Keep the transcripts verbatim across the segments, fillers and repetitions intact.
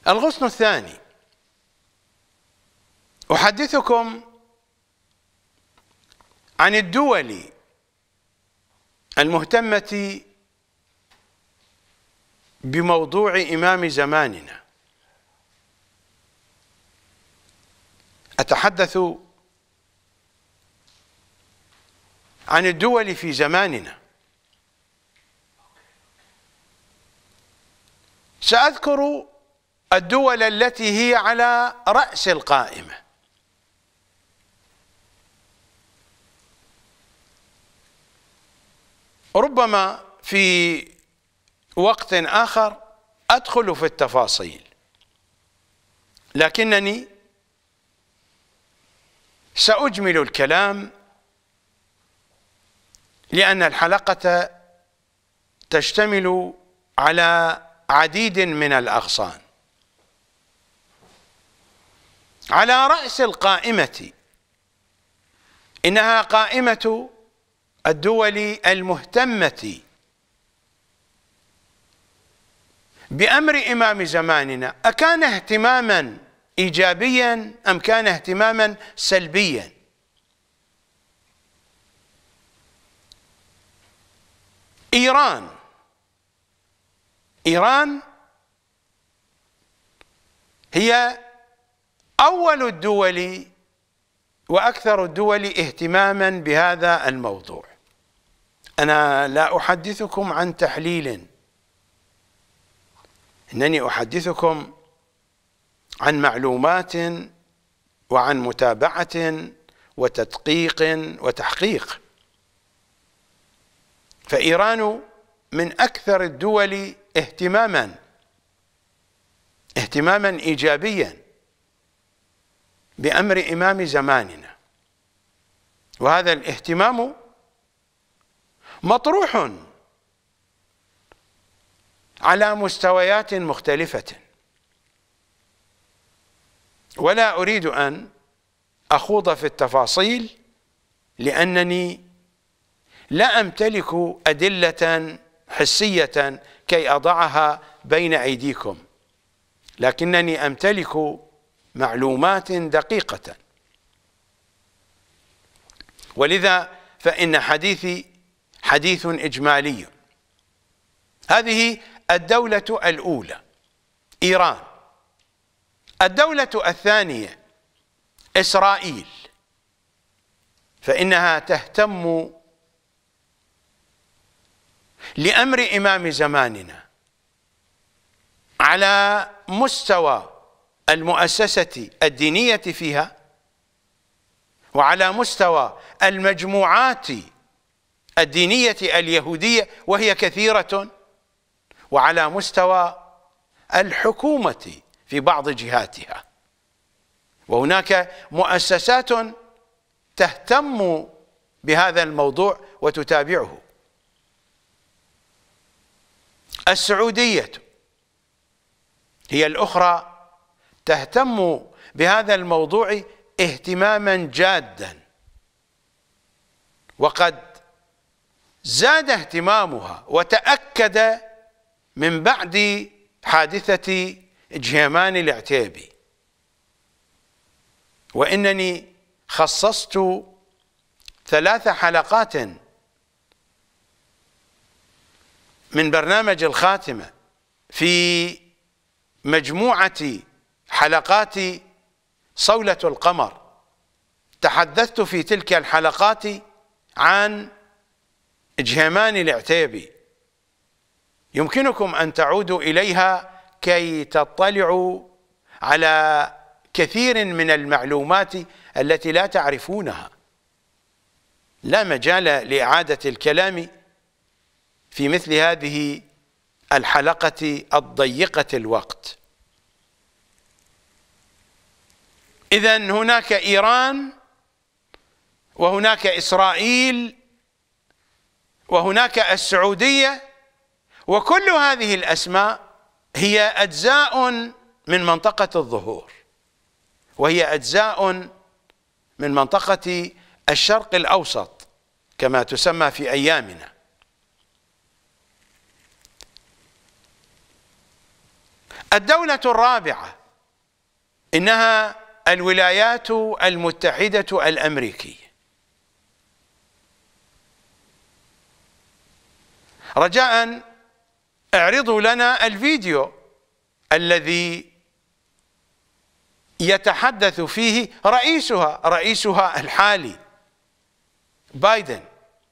الغصن الثاني، أحدثكم عن الدول المهتمة بموضوع إمام زماننا. أتحدث عن الدول في زماننا. سأذكر الدول التي هي على رأس القائمة، ربما في وقت آخر أدخل في التفاصيل، لكنني سأجمل الكلام لأن الحلقة تشتمل على عديد من الأغصان. على رأس القائمة إنها قائمة الدول المهتمة بأمر إمام زماننا. أكان اهتماما إيجابيا أم كان اهتماما سلبيا؟ إيران إيران هي أول الدول وأكثر الدول اهتماما بهذا الموضوع. أنا لا أحدثكم عن تحليل، إنني أحدثكم عن معلومات وعن متابعة وتدقيق وتحقيق. فإيران من أكثر الدول اهتماما اهتماما إيجابيا بأمر إمام زماننا، وهذا الاهتمام مطروح على مستويات مختلفة، ولا أريد أن أخوض في التفاصيل لأنني لا أمتلك أدلة حسية كي أضعها بين أيديكم، لكنني أمتلك معلومات دقيقة، ولذا فإن حديثي حديث إجمالي. هذه الدولة الأولى إيران. الدولة الثانية إسرائيل، فإنها تهتم لأمر إمام زماننا على مستوى المؤسسة الدينية فيها، وعلى مستوى المجموعات الدينية اليهودية وهي كثيرة، وعلى مستوى الحكومة في بعض جهاتها. وهناك مؤسسات تهتم بهذا الموضوع وتتابعه. السعودية هي الأخرى تهتم بهذا الموضوع اهتماما جادا، وقد زاد اهتمامها وتأكد من بعد حادثة جهيمان العتيبي. وإنني خصصت ثلاث حلقات من برنامج الخاتمة في مجموعة حلقات صولة القمر، تحدثت في تلك الحلقات عن جهيمان العتيبي. يمكنكم أن تعودوا إليها كي تطلعوا على كثير من المعلومات التي لا تعرفونها. لا مجال لإعادة الكلام في مثل هذه الحلقة الضيقة الوقت. إذن هناك إيران، وهناك إسرائيل، وهناك السعودية، وكل هذه الأسماء هي أجزاء من منطقة الظهور، وهي أجزاء من منطقة الشرق الأوسط كما تسمى في أيامنا. الدولة الرابعة إنها الولايات المتحدة الأمريكية. رجاء اعرضوا لنا الفيديو الذي يتحدث فيه رئيسها رئيسها الحالي بايدن.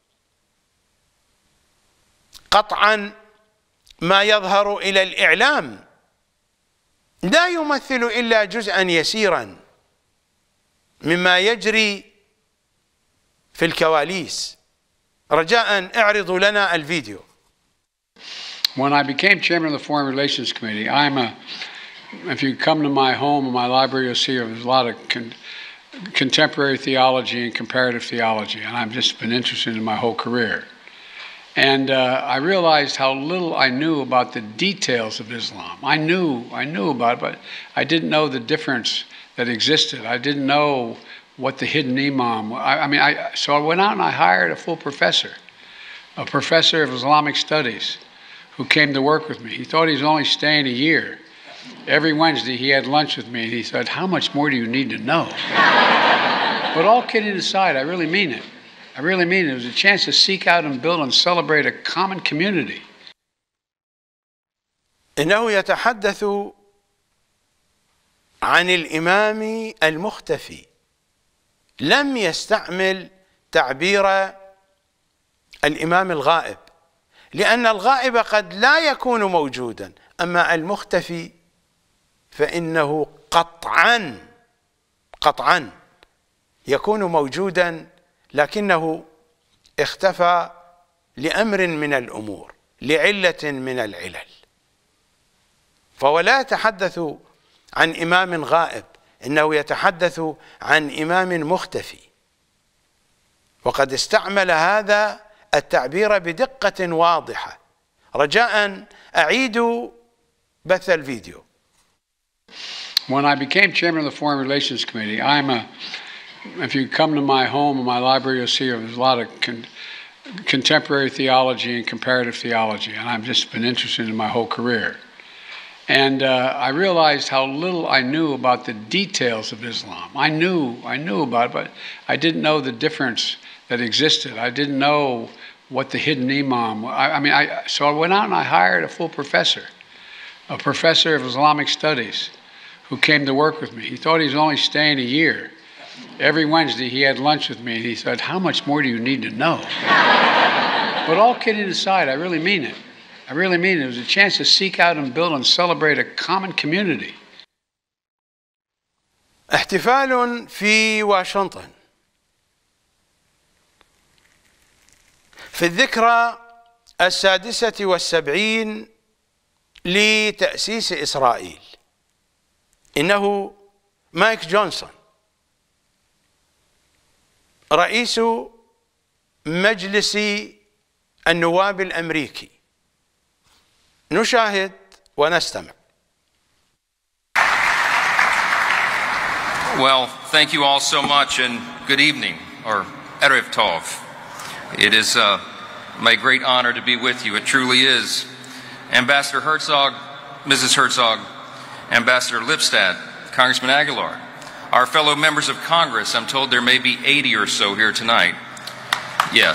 قطعا ما يظهر إلى الإعلام لا يمثل إلا جزءا يسيرا مما يجري في الكواليس. رجاء اعرضوا لنا الفيديو. When I became chairman of the Foreign Relations Committee, I'm a, if you come to my home or my library, you'll see there's a lot of con, contemporary theology and comparative theology, and I've just been interested in my whole career. And uh, I realized how little I knew about the details of Islam. I knew, I knew about it, but I didn't know the difference that existed. I didn't know what the hidden imam, I, I mean, I, so I went out and I hired a full professor, a professor of Islamic studies, who came to work with me. He thought he was only staying a year. Every Wednesday he had lunch with me and he said, how much more do you need to know? But all kidding aside, I really mean it. I really mean it. It was a chance to seek out and build and celebrate a common community. إنه يتحدث عن الإمام المختفي. لم يستعمل تعبير الإمام الغائب، لأن الغائب قد لا يكون موجودا، أما المختفي فإنه قطعا قطعا يكون موجودا، لكنه اختفى لأمر من الأمور، لعلة من العلل. فهو لا يتحدث عن إمام غائب، إنه يتحدث عن إمام مختفي، وقد استعمل هذا التعبير بدقة واضحة. رجاء أعيدوا بث الفيديو. When I became chairman of the Foreign Relations Committee, I'm a, if you come to my home or my library, you'll see there's a lot of con, contemporary theology and comparative theology, and I've just been interested in my whole career. And uh, I realized how little I knew about the details of Islam. I knew, I knew about it, but I didn't know the difference that existed. I didn't know what the hidden imam, I, I mean, I, so I went out and I hired a full professor, a professor of Islamic studies, who came to work with me. He thought he was only staying a year. Every Wednesday he had lunch with me and he said, how much more do you need to know? But all kidding aside, I really mean it. I really mean it. It was a chance to seek out and build and celebrate a common community. احتفال في واشنطن في الذكرى السادسة والسبعين لتأسيس إسرائيل. إنه مايك جونسون رئيس مجلس النواب الأمريكي. نشاهد ونستمع. Well, thank you all so much, and good evening, or Erev Tov. It is uh, my great honor to be with you. It truly is. Ambassador Herzog, Missus Herzog, Ambassador Lipstadt, Congressman Aguilar, our fellow members of Congress. I'm told there may be eighty or so here tonight. Yes.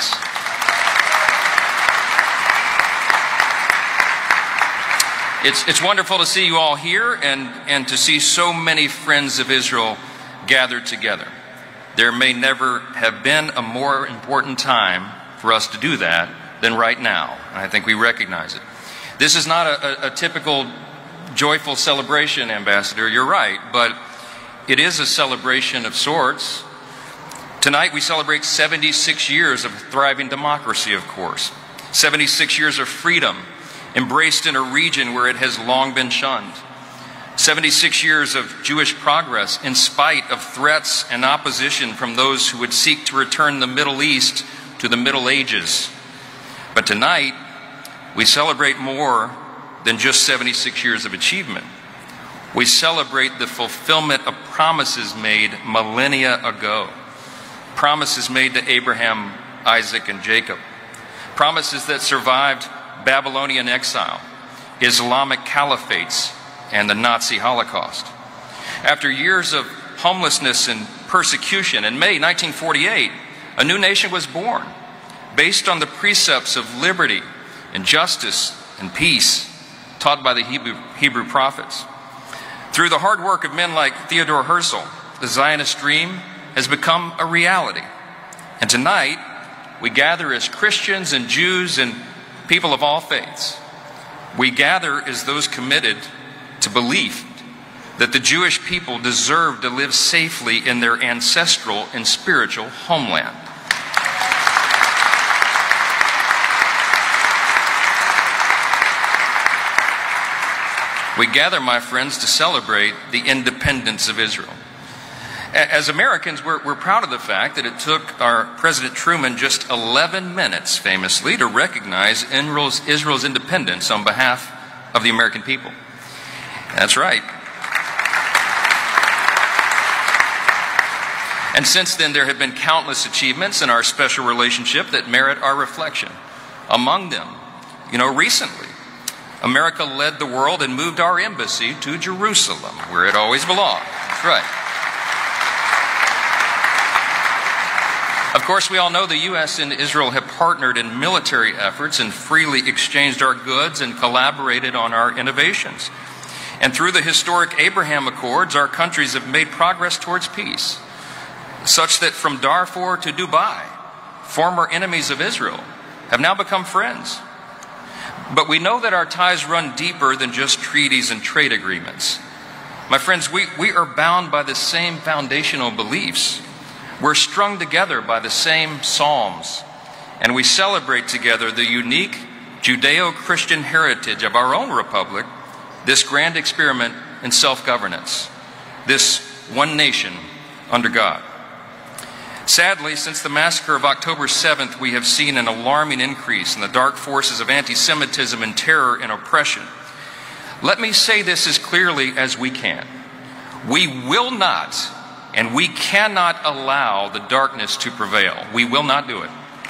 It's, it's wonderful to see you all here and, and to see so many friends of Israel gathered together. There may never have been a more important time for us to do that than right now, and I think we recognize it. This is not a, a, a typical joyful celebration, Ambassador, you're right, but it is a celebration of sorts. Tonight we celebrate seventy-six years of thriving democracy, of course, seventy-six years of freedom embraced in a region where it has long been shunned, seventy-six years of Jewish progress in spite of threats and opposition from those who would seek to return the Middle East to the Middle Ages. But tonight, we celebrate more than just seventy-six years of achievement. We celebrate the fulfillment of promises made millennia ago, promises made to Abraham, Isaac, and Jacob, promises that survived Babylonian exile, Islamic caliphates, and the Nazi Holocaust. After years of homelessness and persecution, in May nineteen forty-eight, a new nation was born, based on the precepts of liberty and justice and peace taught by the Hebrew, Hebrew prophets. Through the hard work of men like Theodore Herzl, the Zionist dream has become a reality. And tonight, we gather as Christians and Jews and people of all faiths. We gather as those committed to belief that the Jewish people deserve to live safely in their ancestral and spiritual homeland. We gather, my friends, to celebrate the independence of Israel. As Americans, we're, we're proud of the fact that it took our President Truman just eleven minutes, famously, to recognize Israel's, Israel's independence on behalf of the American people. That's right. And since then, there have been countless achievements in our special relationship that merit our reflection. Among them, you know, recently, America led the world and moved our embassy to Jerusalem, where it always belonged. That's right. Of course, we all know the U S and Israel have partnered in military efforts and freely exchanged our goods and collaborated on our innovations. And through the historic Abraham Accords, our countries have made progress towards peace, such that from Darfur to Dubai, former enemies of Israel have now become friends. But we know that our ties run deeper than just treaties and trade agreements. My friends, we, we are bound by the same foundational beliefs. We're strung together by the same psalms, and we celebrate together the unique Judeo-Christian heritage of our own republic, this grand experiment in self-governance, this one nation under God. Sadly, since the massacre of October seventh, we have seen an alarming increase in the dark forces of anti-Semitism and terror and oppression. Let me say this as clearly as we can. We will not and we cannot allow the darkness to prevail. We will not do it.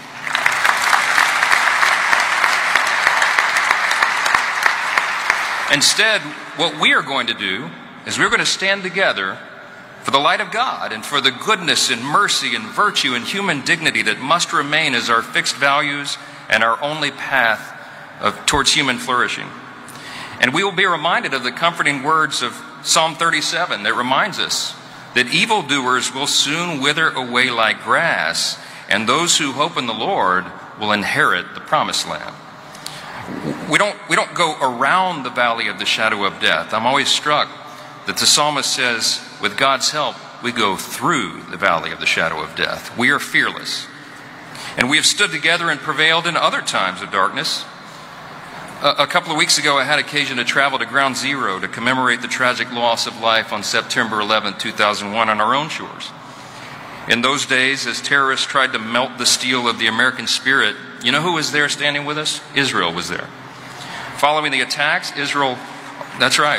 Instead, what we are going to do is we're going to stand together for the light of God and for the goodness and mercy and virtue and human dignity that must remain as our fixed values and our only path of, towards human flourishing. And we will be reminded of the comforting words of Psalm thirty-seven that reminds us that evildoers will soon wither away like grass, and those who hope in the Lord will inherit the promised land. We don't, we don't go around the valley of the shadow of death. I'm always struck that the psalmist says, with God's help, we go through the valley of the shadow of death. We are fearless. And we have stood together and prevailed in other times of darkness. A, a couple of weeks ago, I had occasion to travel to Ground Zero to commemorate the tragic loss of life on September eleventh, two thousand one on our own shores. In those days, as terrorists tried to melt the steel of the American spirit, you know who was there standing with us? Israel was there. Following the attacks, Israel, that's right.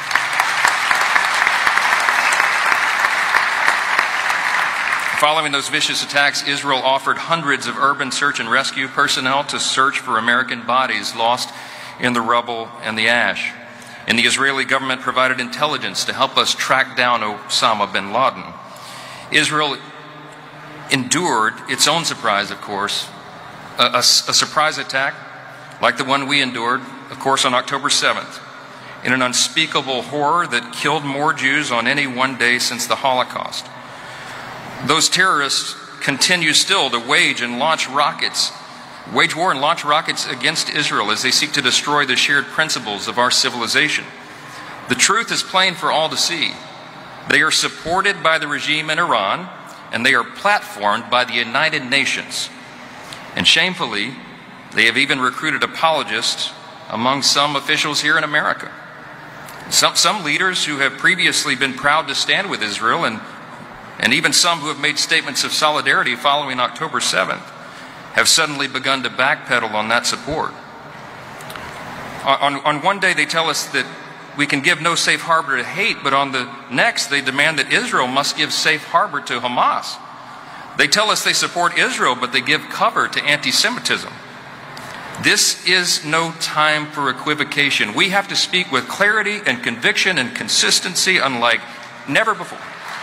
Following those vicious attacks, Israel offered hundreds of urban search and rescue personnel to search for American bodies lost in the rubble and the ash. And the Israeli government provided intelligence to help us track down Osama bin Laden. Israel endured its own surprise, of course, a, a, a surprise attack like the one we endured, of course, on October seventh, in an unspeakable horror that killed more Jews on any one day since the Holocaust. Those terrorists continue still to wage and launch rockets, wage war and launch rockets against Israel as they seek to destroy the shared principles of our civilization. The truth is plain for all to see. They are supported by the regime in Iran, and they are platformed by the United Nations. And shamefully, they have even recruited apologists among some officials here in America. Some, some leaders who have previously been proud to stand with Israel, and and even some who have made statements of solidarity following October seventh, have suddenly begun to backpedal on that support. On, on one day they tell us that we can give no safe harbor to hate, but on the next they demand that Israel must give safe harbor to Hamas. They tell us they support Israel, but they give cover to anti-Semitism. This is no time for equivocation. We have to speak with clarity and conviction and consistency unlike never before.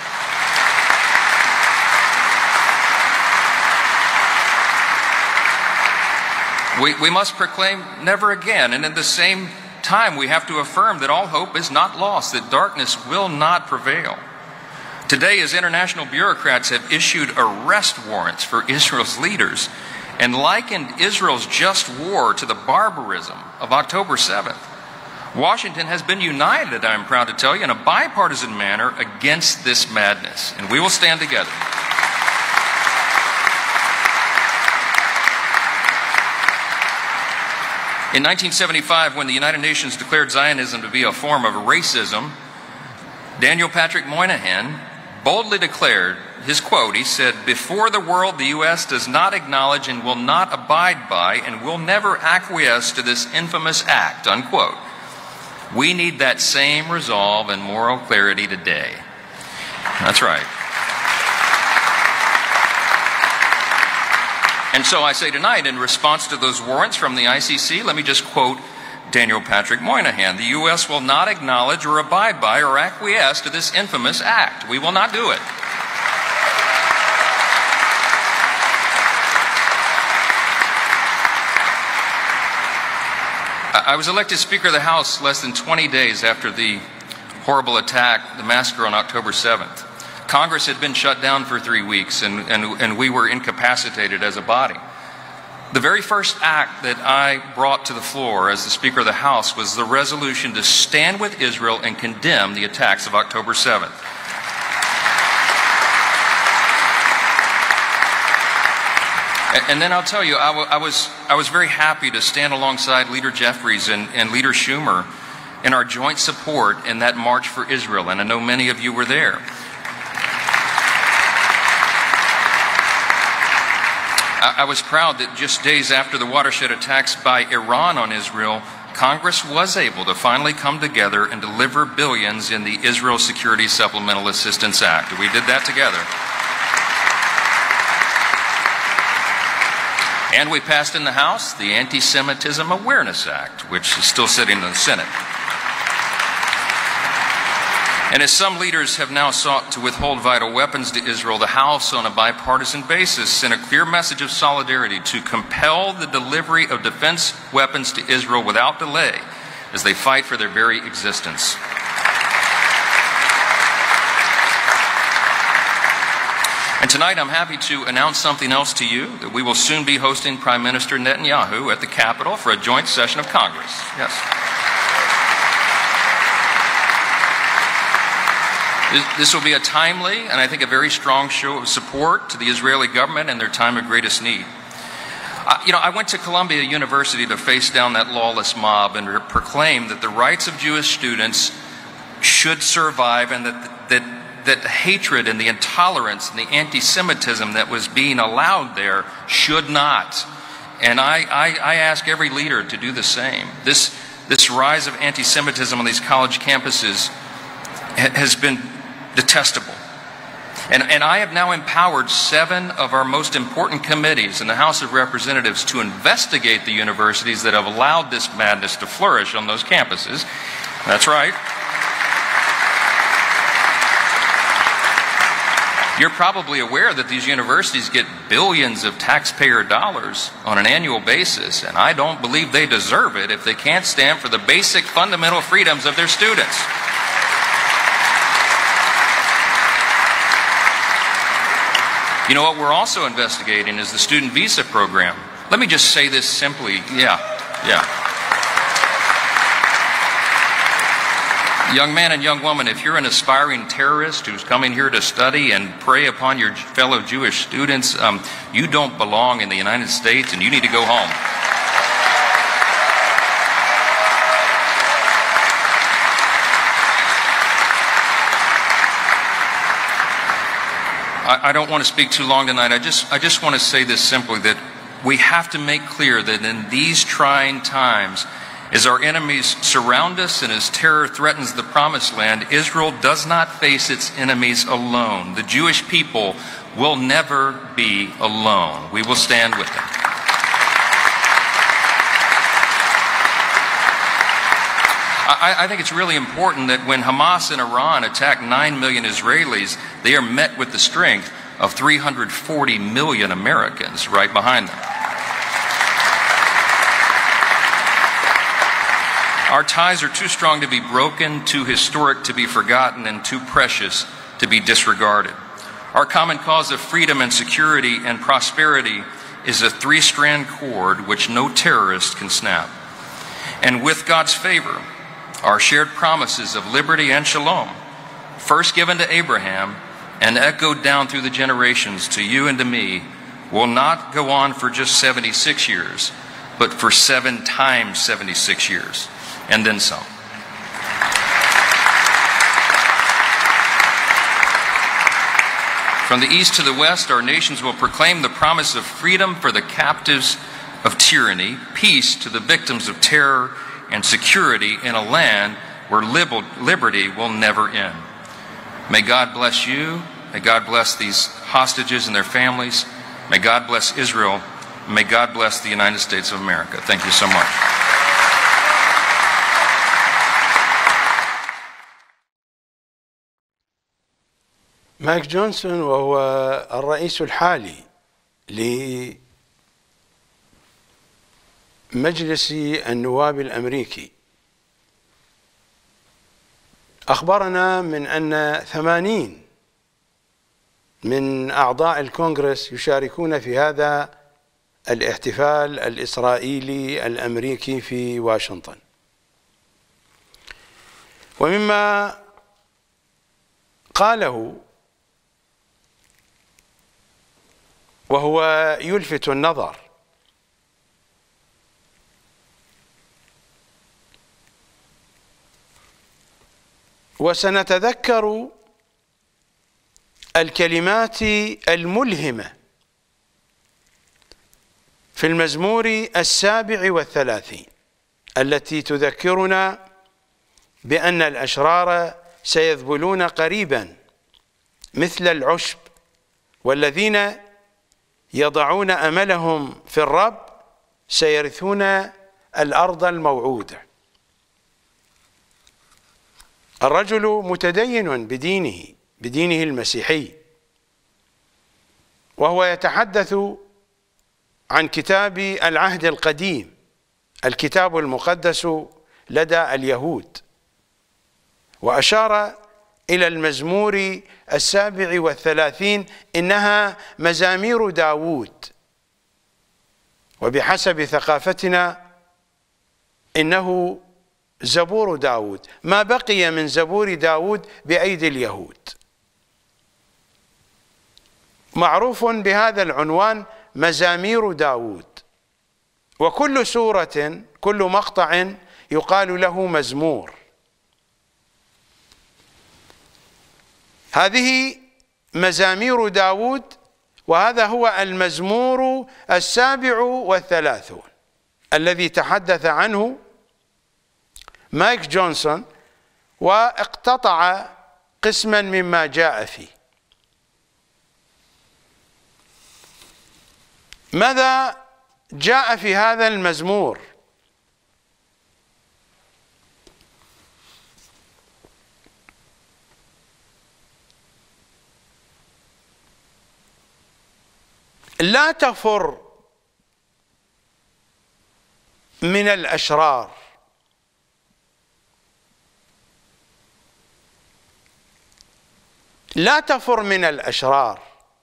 We, we must proclaim never again, and at the same time we have to affirm that all hope is not lost, that darkness will not prevail. Today, as international bureaucrats have issued arrest warrants for Israel's leaders and likened Israel's just war to the barbarism of October seventh, Washington has been united, I'm proud to tell you, in a bipartisan manner against this madness, and we will stand together. In nineteen seventy-five, when the United Nations declared Zionism to be a form of racism, Daniel Patrick Moynihan boldly declared his quote. He said, "Before the world, the U S does not acknowledge and will not abide by and will never acquiesce to this infamous act," unquote. We need that same resolve and moral clarity today. That's right. And so I say tonight, in response to those warrants from the I C C, let me just quote Daniel Patrick Moynihan. "The U S will not acknowledge or abide by or acquiesce to this infamous act. We will not do it." I was elected Speaker of the House less than twenty days after the horrible attack, the massacre on October seventh. Congress had been shut down for three weeks, and, and, and we were incapacitated as a body. The very first act that I brought to the floor as the Speaker of the House was the resolution to stand with Israel and condemn the attacks of October seventh. And then I'll tell you, I, w I, was, I was very happy to stand alongside Leader Jeffries and, and Leader Schumer in our joint support in that March for Israel, and I know many of you were there. I, I was proud that just days after the watershed attacks by Iran on Israel, Congress was able to finally come together and deliver billions in the Israel Security Supplemental Assistance Act. We did that together. And we passed in the House the Anti-Semitism Awareness Act, which is still sitting in the Senate. And as some leaders have now sought to withhold vital weapons to Israel, the House, on a bipartisan basis, sent a clear message of solidarity to compel the delivery of defense weapons to Israel without delay as they fight for their very existence. And tonight I'm happy to announce something else to you, that we will soon be hosting Prime Minister Netanyahu at the Capitol for a joint session of Congress. Yes. This will be a timely and I think a very strong show of support to the Israeli government in their time of greatest need. Uh, you know, I went to Columbia University to face down that lawless mob and proclaim that the rights of Jewish students should survive, and that, that that the hatred and the intolerance and the anti-Semitism that was being allowed there should not. And I, I, I ask every leader to do the same. This, this rise of anti-Semitism on these college campuses ha has been detestable. And, and I have now empowered seven of our most important committees in the House of Representatives to investigate the universities that have allowed this madness to flourish on those campuses. That's right. You're probably aware that these universities get billions of taxpayer dollars on an annual basis, and I don't believe they deserve it if they can't stand for the basic fundamental freedoms of their students. You know what we're also investigating is the student visa program. Let me just say this simply. Yeah, yeah. Young man and young woman, if you're an aspiring terrorist who's coming here to study and prey upon your fellow Jewish students, um, you don't belong in the United States and you need to go home. I, I don't want to speak too long tonight. I just, I just want to say this simply, that we have to make clear that in these trying times, as our enemies surround us and as terror threatens the promised land, Israel does not face its enemies alone. The Jewish people will never be alone. We will stand with them. I, I think it's really important that when Hamas and Iran attack nine million Israelis, they are met with the strength of three hundred forty million Americans right behind them. Our ties are too strong to be broken, too historic to be forgotten, and too precious to be disregarded. Our common cause of freedom and security and prosperity is a three-strand cord which no terrorist can snap. And with God's favor, our shared promises of liberty and shalom, first given to Abraham and echoed down through the generations to you and to me, will not go on for just seventy-six years, but for seven times seventy-six years, and then some. From the east to the west, our nations will proclaim the promise of freedom for the captives of tyranny, peace to the victims of terror, and security in a land where liberty will never end. May God bless you. May God bless these hostages and their families. May God bless Israel. May God bless the United States of America. Thank you so much. مايك جونسون وهو الرئيس الحالي لمجلس النواب الأمريكي أخبرنا من أن ثمانين من أعضاء الكونغرس يشاركون في هذا الاحتفال الإسرائيلي الأمريكي في واشنطن. ومما قاله وهو يلفت النظر وسنتذكر الكلمات الملهمة في المزمور السابع والثلاثين التي تذكرنا بأن الأشرار سيذبلون قريبا مثل العشب، والذين يضعون أملهم في الرب سيرثون الأرض الموعودة. الرجل متدين بدينه بدينه المسيحي، وهو يتحدث عن كتاب العهد القديم، الكتاب المقدس لدى اليهود، وأشار إلى المزمور السابع والثلاثين إنها مزامير داود، وبحسب ثقافتنا إنه زبور داود، ما بقي من زبور داود بأيدي اليهود. معروف بهذا العنوان مزامير داود، وكل سورة كل مقطع يقال له مزمور. هذه مزامير داود، وهذا هو المزمور السابع والثلاثون الذي تحدث عنه مايك جونسون واقتطع قسما مما جاء فيه. ماذا جاء في هذا المزمور؟ لا تفر من الأشرار، لا تفر من الأشرار،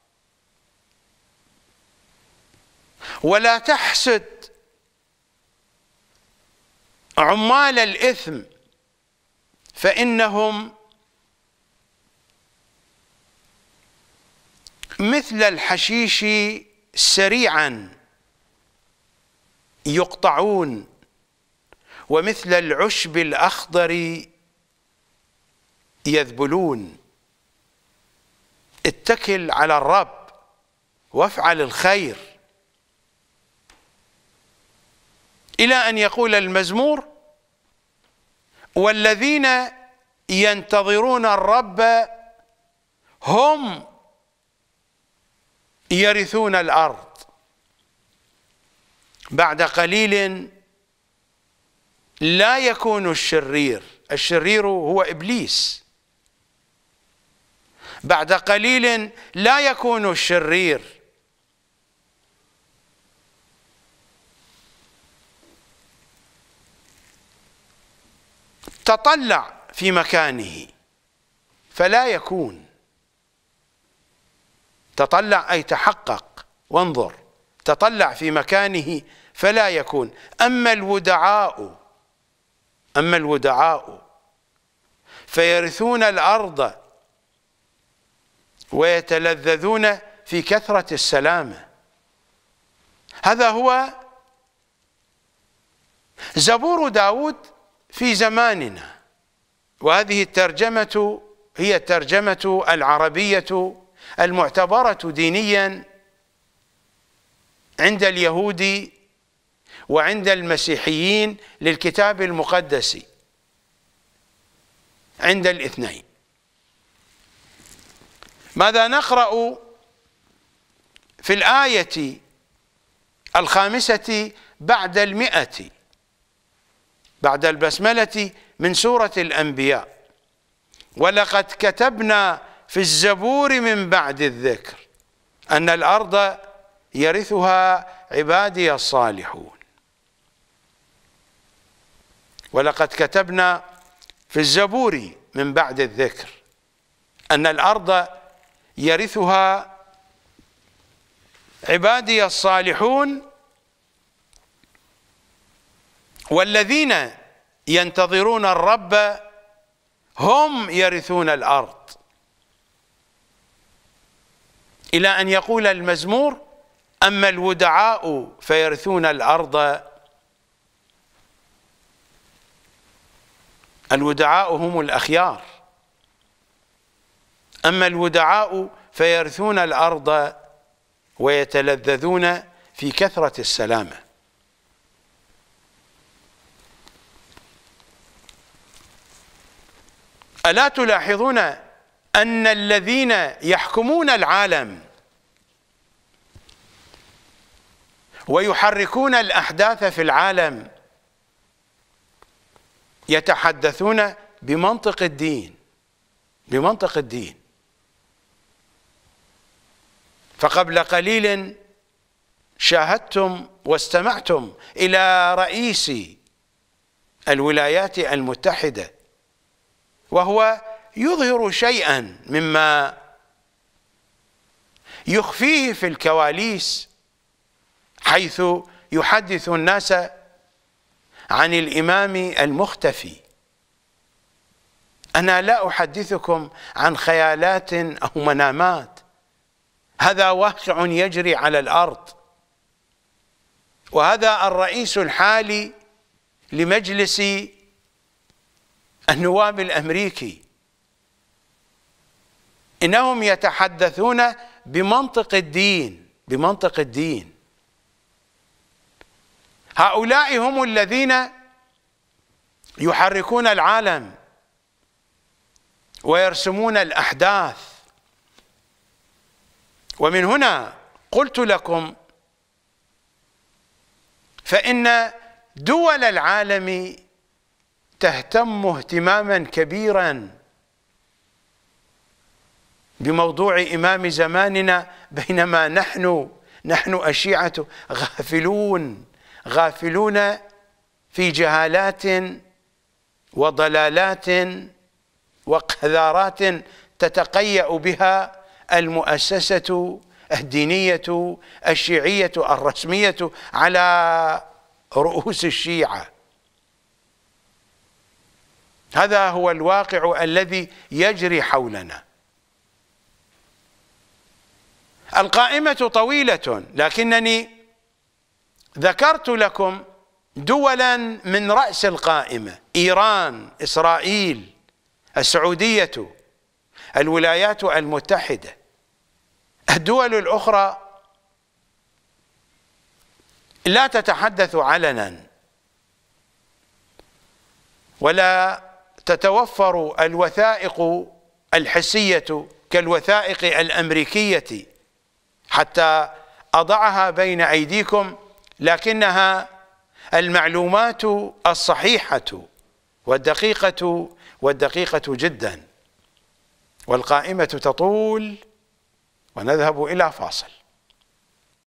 ولا تحسد عمال الإثم فإنهم مثل الحشيش سريعا يقطعون، ومثل العشب الأخضر يذبلون. اتكل على الرب وافعل الخير، إلى أن يقول المزمور: والذين ينتظرون الرب هم يرثون الأرض. بعد قليل لا يكون الشرير، الشرير هو إبليس. بعد قليل لا يكون الشرير. تطلع في مكانه فلا يكون. تطلع أي تحقق وانظر، تطلع في مكانه فلا يكون. أما الودعاء أما الودعاء فيرثون الأرض ويتلذذون في كثرة السلامة. هذا هو زبور داود في زماننا، وهذه الترجمة هي الترجمة العربية المعتبرة دينيا عند اليهود وعند المسيحيين للكتاب المقدس، عند الاثنين. ماذا نقرأ في الآية الخامسة بعد المئة بعد البسملة من سورة الأنبياء؟ ولقد كتبنا في الزبور من بعد الذكر أن الأرض يرثها عبادي الصالحون. ولقد كتبنا في الزبور من بعد الذكر أن الأرض يرثها عبادي الصالحون والذين ينتظرون الرب هم يرثون الأرض، إلى أن يقول المزمور: أما الودعاء فيرثون الأرض. الودعاء هم الأخيار. أما الودعاء فيرثون الأرض ويتلذذون في كثرة السلامة. ألا تلاحظون أن الذين يحكمون العالم ويحركون الأحداث في العالم يتحدثون بمنطق الدين، بمنطق الدين. فقبل قليل شاهدتم واستمعتم إلى رئيس الولايات المتحدة وهو يظهر شيئا مما يخفيه في الكواليس، حيث يحدث الناس عن الإمام المختفي. أنا لا أحدثكم عن خيالات أو منامات، هذا واقع يجري على الأرض. وهذا الرئيس الحالي لمجلس النواب الأمريكي، إنهم يتحدثون بمنطق الدين، بمنطق الدين. هؤلاء هم الذين يحركون العالم ويرسمون الأحداث. ومن هنا قلت لكم فإن دول العالم تهتم اهتماما كبيرا بموضوع إمام زماننا، بينما نحن نحن الشيعة غافلون غافلون في جهالات وضلالات وقذارات تتقيأ بها المؤسسة الدينية الشيعية الرسمية على رؤوس الشيعة. هذا هو الواقع الذي يجري حولنا. القائمة طويلة، لكنني ذكرت لكم دولا من رأس القائمة: إيران، إسرائيل، السعودية، الولايات المتحدة. الدول الأخرى لا تتحدث علنا ولا تتوفر الوثائق الحسية كالوثائق الأمريكية حتى أضعها بين أيديكم، لكنها المعلومات الصحيحة والدقيقة والدقيقة جدا. والقائمة تطول ونذهب إلى فاصل.